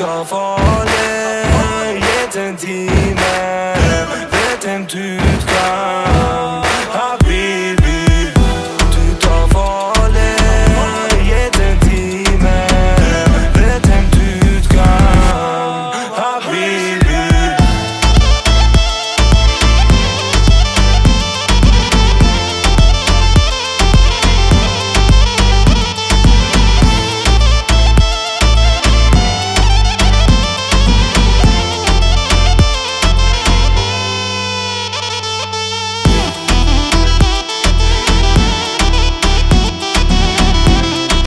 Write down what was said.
så farlig. Gitt en time, vet en du kan.